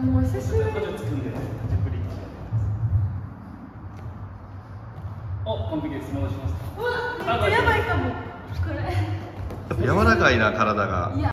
もう久しぶり。 補助つくんで、ブリッジ。お、完璧です。戻します。 うわ、めっちゃやばいかも。これ。 柔らかいな、体が。